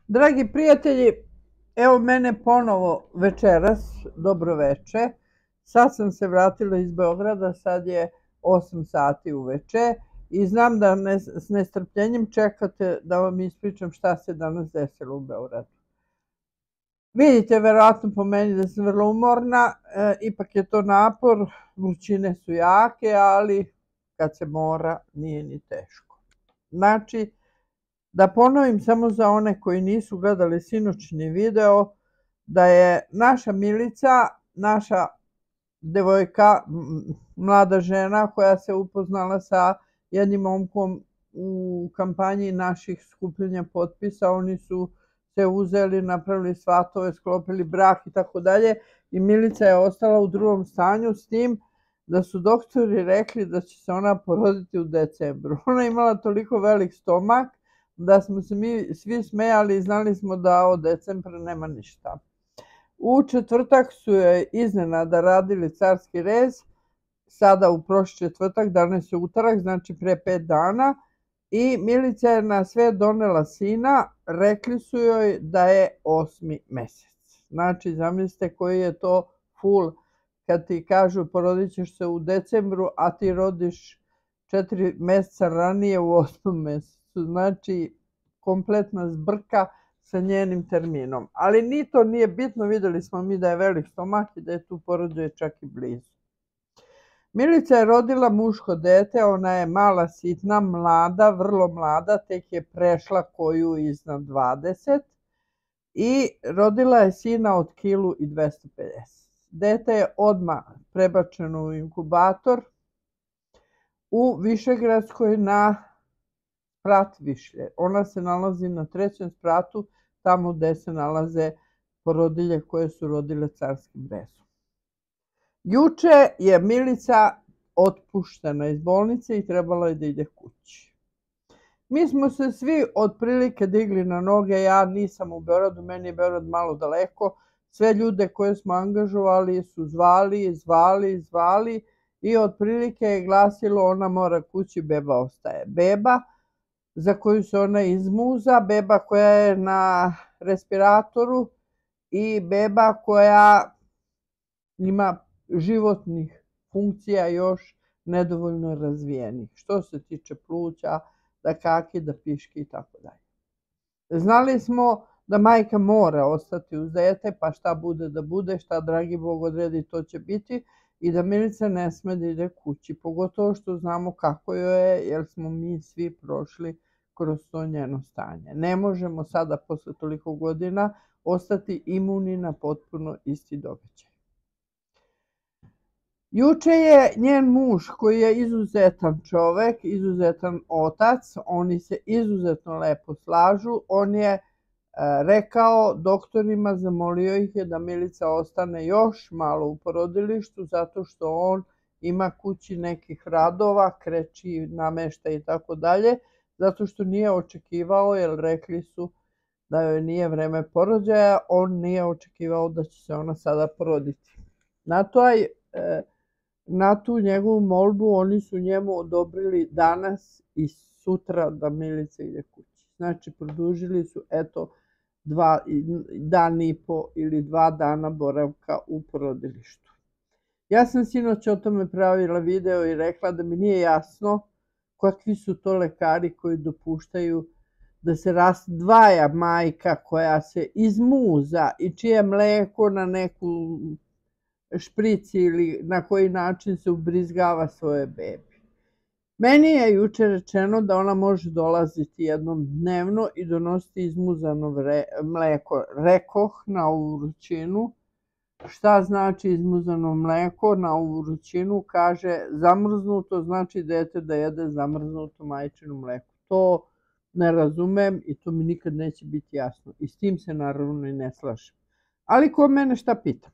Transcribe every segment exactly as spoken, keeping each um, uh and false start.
Dragi prijatelji, evo mene ponovo večeras, dobro veče. Sad sam se vratila iz Beograda, sad je osam sati uveče i znam da ne, s nestrpljenjem čekate da vam ispričam šta se danas desilo u Beogradu. Vidite verovatno po meni da sam vrlo umorna, e, ipak je to napor, vrućine su jake, ali kad se mora nije ni teško. Znači, da ponovim samo za one koji nisu gledali sinoćni video, da je naša Milica, naša devojka, mlada žena koja se upoznala sa jednim momkom u kampanji naših skupljanja potpisa, oni su se uzeli, napravili svatove, sklopili brak i tako dalje, i Milica je ostala u drugom stanju, s tim da su doktori rekli da će se ona poroditi u decembru. Ona je imala toliko velik stomak da smo se mi svi smejali i znali smo da od decembra nema ništa. U četvrtak su joj iznenada radili carski rez, sada u prošli četvrtak, danas je utorak, znači pre pet dana, i Milica je na sve donela sina, rekli su joj da je osmi mesec. Znači, zamislite koji je to ful kad ti kažu porodit ćeš se u decembru, a ti rodiš četiri meseca ranije u osmom mesecu. Znači, kompletna zbrka sa njenim terminom. Ali ni to nije bitno, videli smo mi da je velik stomak i da je tu porođaj čak i blizu. Milica je rodila muško dete, ona je mala, sitna, mlada, vrlo mlada, tek je prešla koju iznad dvadeset i rodila je sina od kilu i dvesta pedeset. Dete je odmah prebačeno u inkubator u Višegradskoj na sprat Višlje. Ona se nalazi na trećem spratu, tamo gde se nalaze porodilje koje su rodile carskim rezom. Juče je Milica otpuštena iz bolnice i trebala je da ide kući. Mi smo se svi otprilike digli na noge, ja nisam u Beogradu, meni je Beograd malo daleko, sve ljude koje smo angažovali su zvali, zvali, zvali i otprilike je glasilo ona mora kući, beba ostaje. Beba za koju se ona izmuza, beba koja je na respiratoru i beba koja ima životnih funkcija još nedovoljno razvijenih, što se tiče pluća, da kaki, da piški i tako dalje. Znali smo da majka mora ostati uz dete, pa šta bude da bude, šta dragi Bog odredi to će biti, i da Milica ne sme da ide kući, pogotovo što znamo kako joj je, jer smo mi svi prošli kroz to njeno stanje. Ne možemo sada posle toliko godina ostati imuni na potpuno isti događaj. Juče je njen muž, koji je izuzetan čovek, izuzetan otac, oni se izuzetno lepo slažu, on je rekao doktorima, zamolio ih je da Milica ostane još malo u porodilištu, zato što on ima kući nekih radova, kreći, namešta i tako dalje, zato što nije očekivao, jer rekli su da joj nije vreme porođaja, on nije očekivao da će se ona sada poroditi. Na toj, na tu njegovu molbu oni su njemu odobrili danas i sutra da Milica ide kući. Znači, produžili su, eto, dva, dan i po ili dva dana boravka u porodilištu. Ja sam sinoć o tome pravila video i rekla da mi nije jasno kakvi su to lekari koji dopuštaju da se razdvaja majka koja se izmuza i čije mleko na neku šprici ili na koji način se ubrizgava svoje bebi. Meni je juče rečeno da ona može dolaziti jednom dnevno i donositi izmuzano mleko. Rekoh na ovu vrućinu. Šta znači izmuzano mleko na ovu vrućinu? Kaže zamrznuto, znači dete da jede zamrznuto majčino mleko. To ne razumem i to mi nikad neće biti jasno. I s tim se naravno i ne slažem. Ali ko mene šta pita?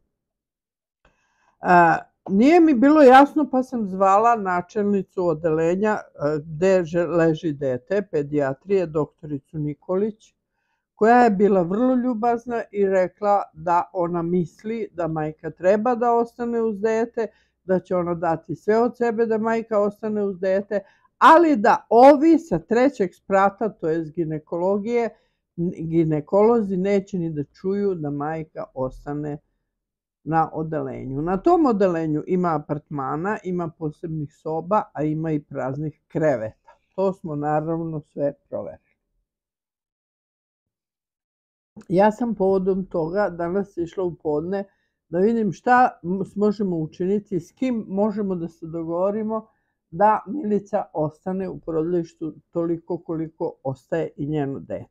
A, nije mi bilo jasno, pa sam zvala načelnicu odeljenja gde leži dete, pedijatrije, doktoricu Nikolić, koja je bila vrlo ljubazna i rekla da ona misli da majka treba da ostane uz dete, da će ona dati sve od sebe da majka ostane uz dete, ali da ovi sa trećeg sprata, to jest ginekologije, ginekolozi neće ni da čuju da majka ostane na odelenju. Na tom odelenju ima apartmana, ima posebnih soba, a ima i praznih kreveta. To smo naravno sve proverili. Ja sam povodom toga danas išla u podne da vidim šta možemo učiniti, s kim možemo da se dogovorimo da Milica ostane u porodilištu toliko koliko ostaje i njeno dete.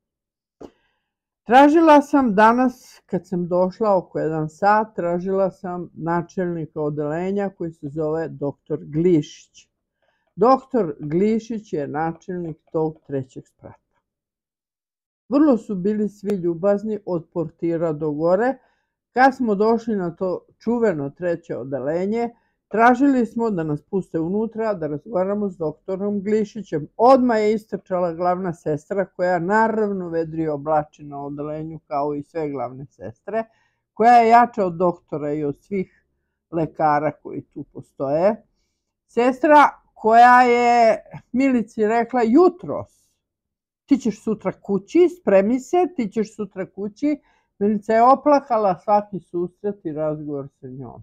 Tražila sam danas, kad sam došla oko jedan sat, tražila sam načelnika odelenja koji se zove doktor Glišić. Doktor Glišić je načelnik tog trećeg sprata. Vrlo su bili svi ljubazni od portira do gore. Kad smo došli na to čuveno treće odelenje, tražili smo da nas puste unutra, da razgovaramo s doktorom Glišićem. Odmah je istrčala glavna sestra, koja naravno vedri oblači na odelenju kao i sve glavne sestre, koja je jača od doktora i od svih lekara koji tu postoje. Sestra koja je Milici rekla jutros, ti ćeš sutra kući, spremi se, ti ćeš sutra kući. Milica je oplakala svaki susret i razgovor sa njom.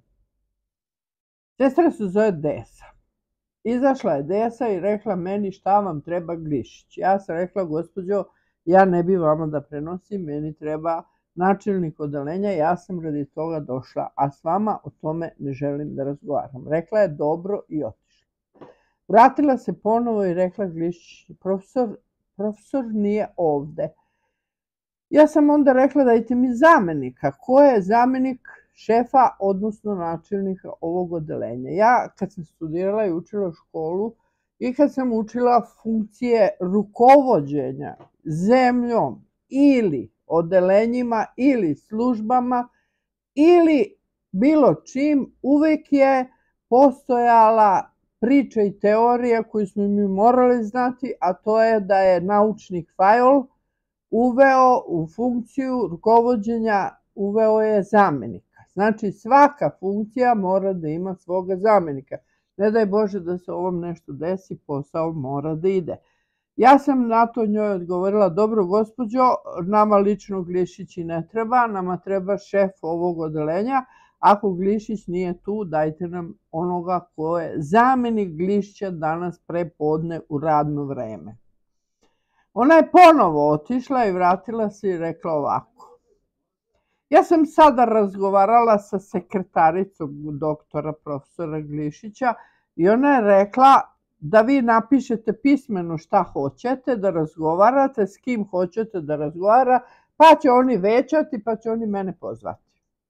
Sestra se zove Desa. Izašla je Desa i rekla meni šta vam treba Glišić. Ja sam rekla, gospođo, ja ne bi vama da prenosim, meni treba načelnik odelenja, ja sam radi toga došla, a s vama o tome ne želim da razgovaram. Rekla je dobro i otišla. Vratila se ponovo i rekla Glišić, profesor, profesor nije ovde. Ja sam onda rekla dajte mi zamenika. Ko je zamenik šefa, odnosno načelnika ovog odelenja? Ja kad sam studirala i učila školu i kad sam učila funkcije rukovođenja zemljom ili odelenjima ili službama ili bilo čim, uvek je postojala priča i teorija koju smo mi morali znati, a to je da je naučnik Fajol uveo u funkciju rukovođenja, uveo je zamenika. Znači svaka funkcija mora da ima svoga zamenika. Ne daj Bože da se ovom nešto desi, posao mora da ide. Ja sam na to njoj odgovorila, dobro gospođo, nama lično Glišić i ne treba, nama treba šef ovog odelenja. Ako Glišić nije tu, dajte nam onoga ko je zamenik Glišića danas pre podne u radno vreme. Ona je ponovo otišla i vratila se i rekla ovako. Ja sam sada razgovarala sa sekretaricom doktora profesora Glišića i ona je rekla da vi napišete pismeno šta hoćete da razgovarate, s kim hoćete da razgovara, pa će oni većati, pa će oni mene pozvati.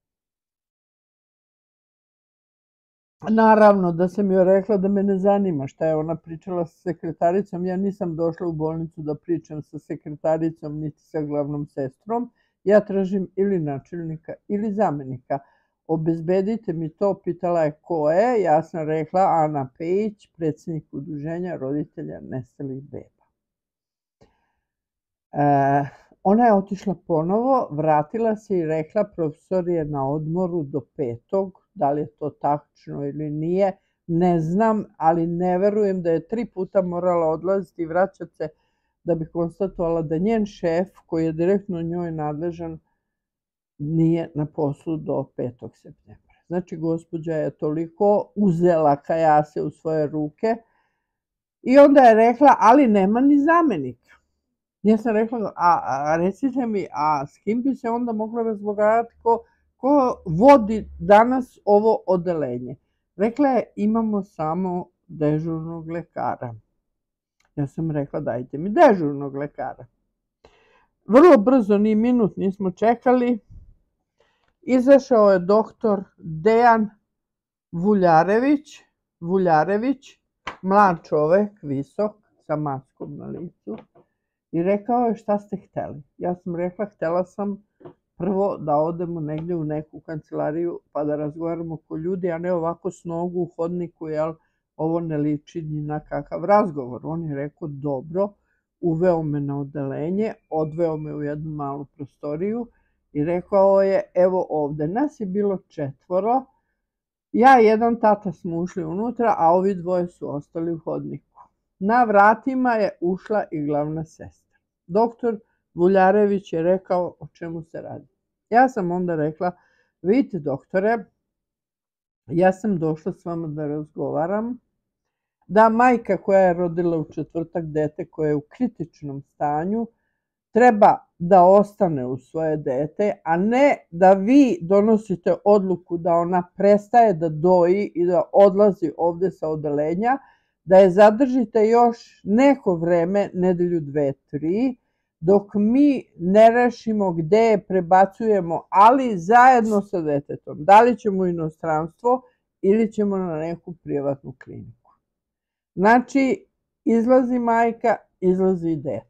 Naravno da sam joj rekla da me ne zanima šta je ona pričala sa sekretaricom. Ja nisam došla u bolnicu da pričam sa sekretaricom niti sa glavnom sestrom. Ja tražim ili načelnika ili zamenika. Obezbedite mi to, pitala je ko je. Ja sam rekla Ana Pejić, predsjednik udruženja roditelja nestalih beba. E, ona je otišla ponovo, vratila se i rekla profesor je na odmoru do petog. Da li je to tačno ili nije, ne znam, ali ne verujem da je tri puta morala odlaziti i vraćati se da bi konstatovala da njen šef, koji je direktno njoj nadležan, nije na poslu do petog septembra. Znači, gospođa je toliko uzela kajase u svoje ruke i onda je rekla, ali nema ni zamenika. Ja sam rekla, a, a recite mi, a s kim bi se onda mogla razgovarati ko ko vodi danas ovo odelenje? Rekla je, imamo samo dežurnog lekara. Ja sam rekla, dajte mi dežurnog lekara. Vrlo brzo, ni minut nismo čekali, izašao je doktor Dejan Vuljarević, Vuljarević, mlad čovek, visok, sa maskom na licu, i rekao je šta ste hteli. Ja sam rekla, htela sam prvo da odemo negdje u neku kancelariju pa da razgovaramo ko ljudi, a ne ovako s nogu u hodniku, jer ovo ne liči ni na kakav razgovor. On je rekao dobro, uveo me na odelenje, odveo me u jednu malu prostoriju i rekao je evo ovde. Nas je bilo četvoro, ja i jedan tata smo ušli unutra, a ovi dvoje su ostali u hodniku. Na vratima je ušla i glavna sestra. Doktor Vuljarević je rekao o čemu se radi. Ja sam onda rekla, vidite doktore, ja sam došla s vama da razgovaram, da majka koja je rodila u četvrtak dete koje je u kritičnom stanju treba da ostane u svoje dete, a ne da vi donosite odluku da ona prestaje da doji i da odlazi ovde sa odelenja, da je zadržite još neko vreme, nedelju, dve, tri, dok mi ne rešimo gde je prebacujemo, ali zajedno sa detetom. Da li ćemo u inostranstvo ili ćemo na neku privatnu kliniku. Znači, izlazi majka, izlazi i dete.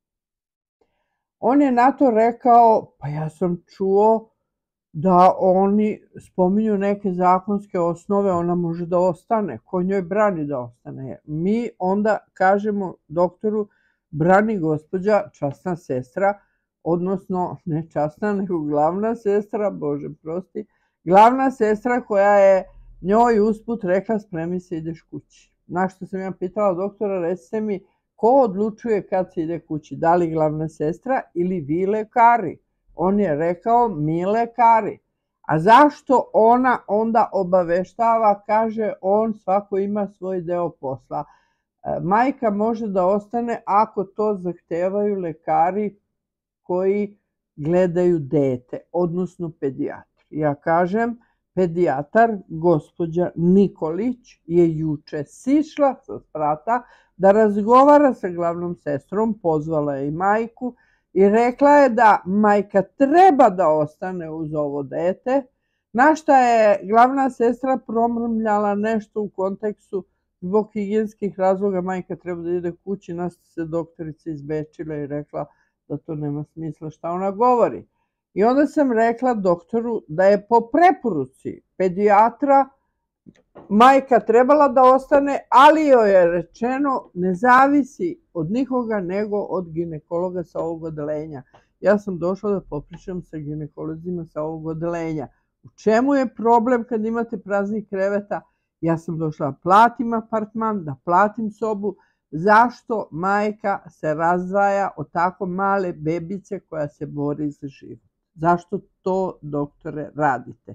On je na to rekao, pa ja sam čuo da oni spominju neke zakonske osnove, ona može da ostane. Ko njoj brani da ostane? Mi onda kažemo doktoru, brani gospođa časna sestra, odnosno ne časna, nego glavna sestra, Bože prosti, glavna sestra koja je njoj usput rekla spremi se, ideš kući. Na što sam ja pitala doktora, recite mi, ko odlučuje kad se ide kući, da li glavna sestra ili vi lekari? On je rekao, mi lekari. A zašto ona onda obaveštava, kaže on, svako ima svoj deo posla. Majka može da ostane ako to zahtevaju lekari koji gledaju dete, odnosno pedijatri. Ja kažem, pedijatar, gospođa Nikolić, je juče sišla sa sprata da razgovara sa glavnom sestrom, pozvala je i majku i rekla je da majka treba da ostane uz ovo dete, na šta je glavna sestra promrmljala nešto u kontekstu zbog higijenskih razloga majka treba da ide kući, na što se doktorica izbečila i rekla da to nema smisla šta ona govori. I onda sam rekla doktoru da je po preporuci pedijatra majka trebala da ostane, ali joj je rečeno ne zavisi od nikoga nego od ginekologa sa ovog odelenja. Ja sam došla da popričam sa ginekolozima sa ovog odelenja. U čemu je problem kad imate praznih kreveta? Ja sam došla da platim apartman, da platim sobu. Zašto majka se razdvaja od tako male bebice koja se bori za život? Zašto to, doktore, radite?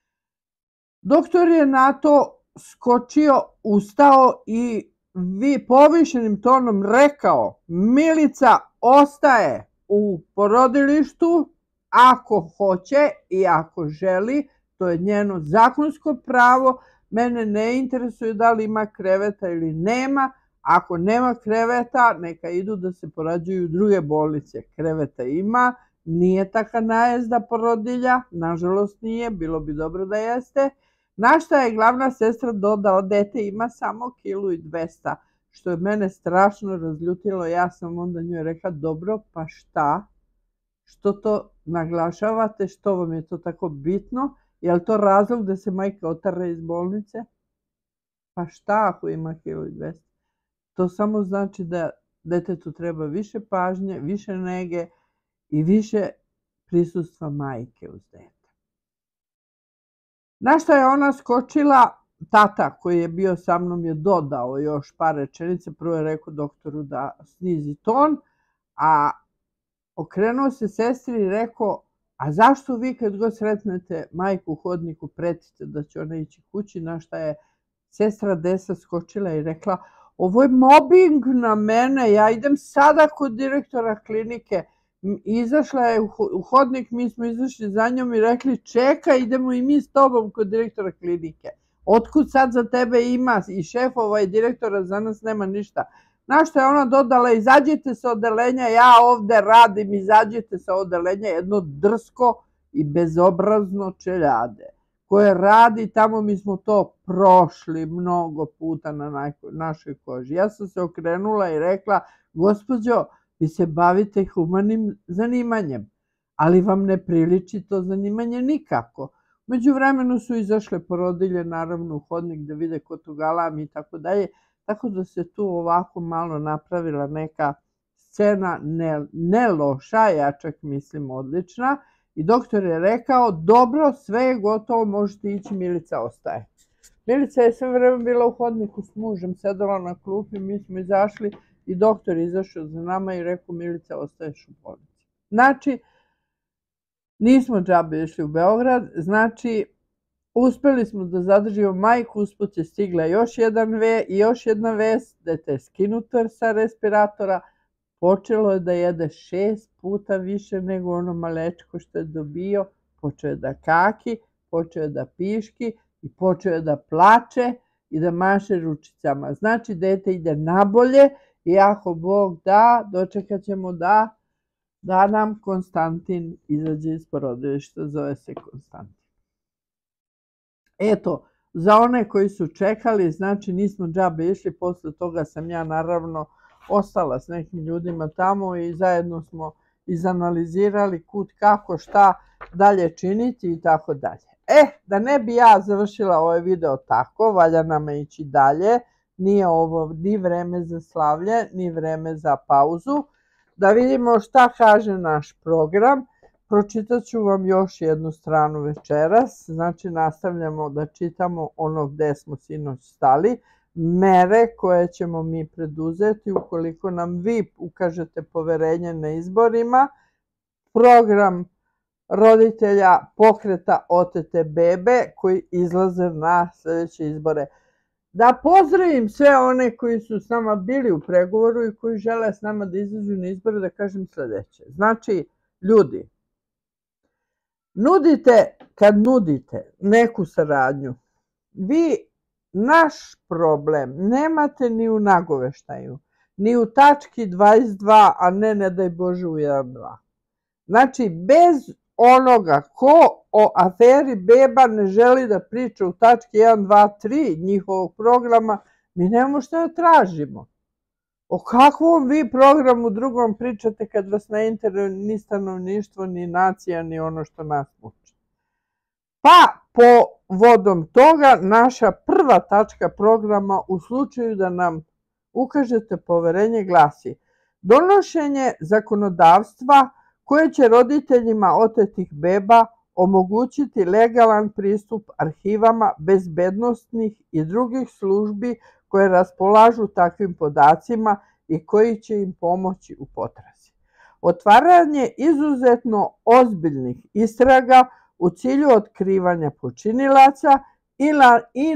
Doktor je na to skočio, ustao i vi povišenim tonom rekao, Milica ostaje u porodilištu ako hoće i ako želi, to je njeno zakonsko pravo, mene ne interesuje da li ima kreveta ili nema, ako nema kreveta neka idu da se porađuju u druge bolnice, kreveta ima, nije taka najezda porodilja, nažalost nije, bilo bi dobro da jeste. Na šta je glavna sestra dodala, dete ima samo kilu i dvesta, što je mene strašno razljutilo. Ja sam onda njoj rekla, dobro, pa šta? Što to naglašavate, što vam je to tako bitno? Je li to razlog da se majka otara iz bolnice? Pa šta ako ima kilu i dvesta? To samo znači da detetu treba više pažnje, više nege i više prisustva majke uz dete. Na što je ona skočila, tata koji je bio sa mnom je dodao još par rečenice, prvo je rekao doktoru da snizi ton, a okrenuo se sestri i rekao, a zašto vi kad god sretnete majku u hodniku pretite da će ona ići kući, na šta je sestra Desa skočila i rekla, ovo je mobbing na mene, ja idem sada kod direktora klinike. Izašla je u hodnik, mi smo izašli za njom i rekli čekaj, idemo i mi s tobom kod direktora klinike. Otkud sad za tebe ima i šefova i direktora, za nas nema ništa. Na što je ona dodala, izađite sa odelenja, ja ovde radim, izađite sa odelenja, jedno drsko i bezobrazno čeljade koje radi tamo, mi smo to prošli mnogo puta na našoj koži. Ja sam se okrenula i rekla, gospođo, vi se bavite humanim zanimanjem, ali vam ne priliči to zanimanje nikako. Među vremenu su izašle porodilje, naravno u hodnik da vide ko tu galami i tako dalje, tako da se tu ovako malo napravila neka scena, ne, ne loša, ja čak mislim odlična, i doktor je rekao, dobro, sve je gotovo, možete ići, Milica ostaje. Milica je sve vreme bila u hodniku s mužem, sedala na klupi, mi smo izašli i doktor izašao za nama i rekao, Milica, ostaješ u bolnici. Znači, nismo džabe išli u Beograd, znači, uspeli smo da zadržimo majku, usput je stigla još jedan ve i još jedna vest, dete je skinuto sa respiratora, počelo je da jede šest puta više nego ono malečko što je dobio, počeo je da kaki, počeo je da piški i počeo je da plače i da maše ručicama. Znači, dete ide nabolje i ako Bog da, dočekat ćemo da, da nam Konstantin izađe iz porodilišta, zove se Konstantin. Eto, za one koji su čekali, znači nismo džabe išli, posle toga sam ja naravno ostala s nekim ljudima tamo i zajedno smo izanalizirali kud, kako, šta dalje činiti i tako dalje. E, da ne bi ja završila ovaj video tako, valja nam ići dalje, nije ovo ni vreme za slavlje, ni vreme za pauzu. Da vidimo šta kaže naš program. Pročitat ću vam još jednu stranu večeras, znači nastavljamo da čitamo ono gde smo sinoć stali, mere koje ćemo mi preduzeti ukoliko nam vi ukažete poverenje na izborima, program roditelja pokreta otete bebe koji izlaze na sljedeće izbore. Da pozdravim sve one koji su s nama bili u pregovoru i koji žele s nama da izađu na izbore, da kažem sljedeće. Znači, ljudi, nudite, kad nudite neku saradnju, vi naš problem nemate ni u nagoveštaju, ni u tački dvadeset dva, a ne, ne daj Bože, u jedan dva. Znači, bez onoga ko o aferi beba ne želi da priča u tački jedan, dva, tri njihovog programa, mi nemamo šta da tražimo. O kakvom vi programu drugom pričate kad vas ne interesuje ni stanovništvo, ni nacija, ni ono što nas muči? Pa, povodom toga, naša prva tačka programa u slučaju da nam ukažete poverenje glasi: donošenje zakonodavstva koje će roditeljima otetih beba omogućiti legalan pristup arhivama bezbednosnih i drugih službi koje raspolažu takvim podacima i koji će im pomoći u potrazi. Otvaranje izuzetno ozbiljnih istraga u cilju otkrivanja počinilaca i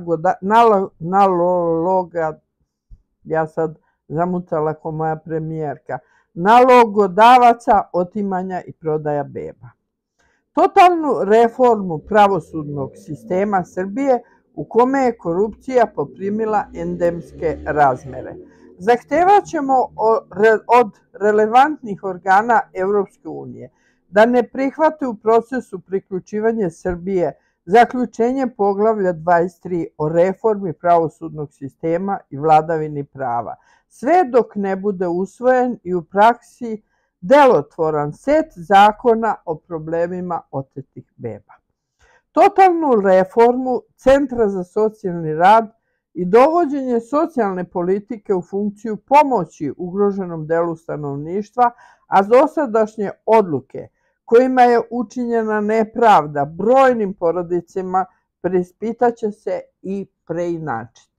naloga, ja sad zamutala ko moja premijerka, nalogodavaca otimanja i prodaja beba. Totalnu reformu pravosudnog sistema Srbije u kome je korupcija poprimila endemske razmere. Zahtevat ćemo od relevantnih organa Evropske unije da ne prihvate u procesu priključivanja Srbije zaključenje poglavlja dvadeset tri o reformi pravosudnog sistema i vladavini prava, sve dok ne bude usvojen i u praksi delotvoran set zakona o problemima otetih beba. Totalnu reformu Centra za socijalni rad i dovođenje socijalne politike u funkciju pomoći ugroženom delu stanovništva, a dosadašnje odluke kojima je učinjena nepravda brojnim porodicama preispitaće se i preinačiti.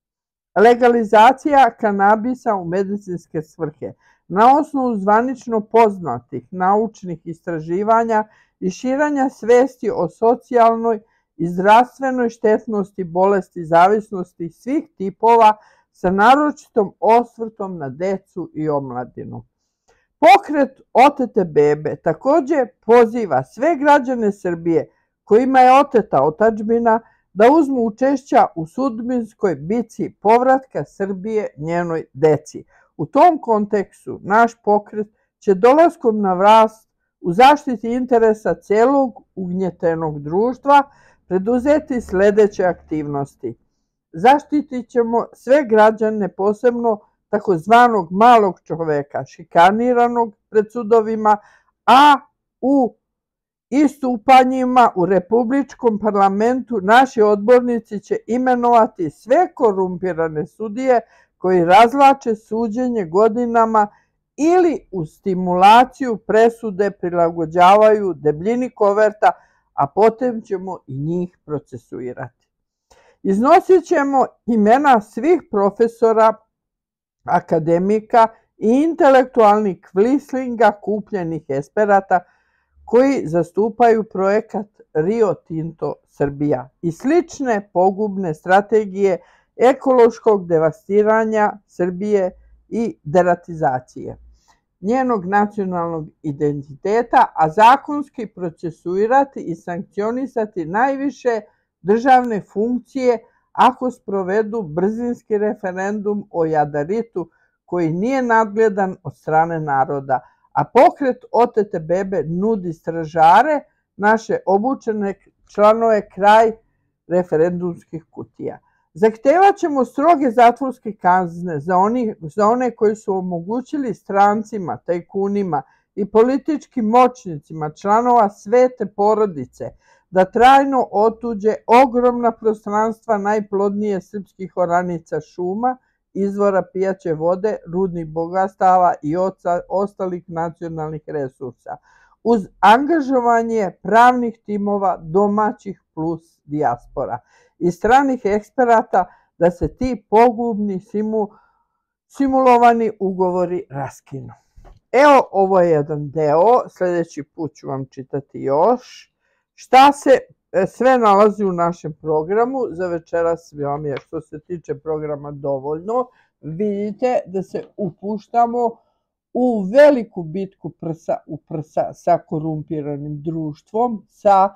Legalizacija kanabisa u medicinske svrhe na osnovu zvanično poznatih naučnih istraživanja i širenja svesti o socijalnoj i zdravstvenoj štetnosti bolesti zavisnosti svih tipova sa naročitom osvrtom na decu i omladinu. Pokret otete bebe također poziva sve građane Srbije kojima je oteta otadžbina da uzmu učešća u sudbinskoj bici povratka Srbije njenoj deci. U tom kontekstu naš pokret će dolaskom na vlast u zaštiti interesa celog ugnjetenog društva preduzeti sljedeće aktivnosti. Zaštitit ćemo sve građane, posebno takozvanog malog čoveka, šikaniranog pred sudovima, a u istupanjima u Republičkom parlamentu naši odbornici će imenovati sve korumpirane sudije koji razvlače suđenje godinama ili u stimulaciju presude prilagođavaju debljini koverta, a potom ćemo i njih procesuirati. Iznosit ćemo imena svih profesora, akademika i intelektualnih kvislinga kupljenih eksperata koji zastupaju projekat Rio Tinto Srbija i slične pogubne strategije ekološkog devastiranja Srbije i deratizacije njenog nacionalnog identiteta, a zakonski procesuirati i sankcionisati najviše državne funkcije ako sprovedu brzinski referendum o Jadaritu koji nije nadgledan od strane naroda, a pokret Otete bebe nudi stražare, naše obučene članove kraj referendumskih kutija. Zahtevat ćemo stroge zatvorske kazne za, oni, za one koji su omogućili strancima, tajkunima i političkim moćnicima članova svete porodice da trajno otuđe ogromna prostranstva najplodnije srpskih oranica šuma, izvora pijaće vode, rudnih bogatstava i ostalih nacionalnih resursa, uz angažovanje pravnih timova domaćih plus dijaspora i stranih eksperata da se ti pogubni simu, simulovani ugovori raskinu. Evo, ovo je jedan deo, sljedeći put ću vam čitati još. Šta se sve nalazi u našem programu, za večeras vam je što se tiče programa dovoljno. Vidite da se upuštamo u veliku bitku prsa u prsa sa korumpiranim društvom, sa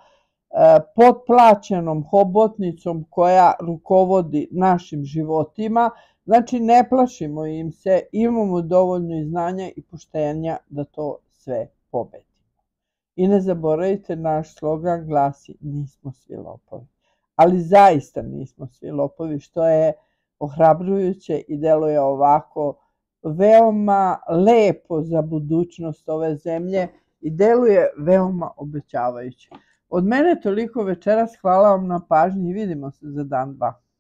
potplaćenom hobotnicom koja rukovodi našim životima. Znači, ne plašimo im se, imamo dovoljno i znanja i poštenja da to sve pobedimo. I ne zaboravite, naš slogan glasi: nismo svi lopovi. Ali zaista nismo svi lopovi, što je ohrabrujuće i deluje ovako veoma lepo za budućnost ove zemlje i deluje veoma obećavajuće. Od mene toliko večeras, hvala vam na pažnji i vidimo se za dan dva.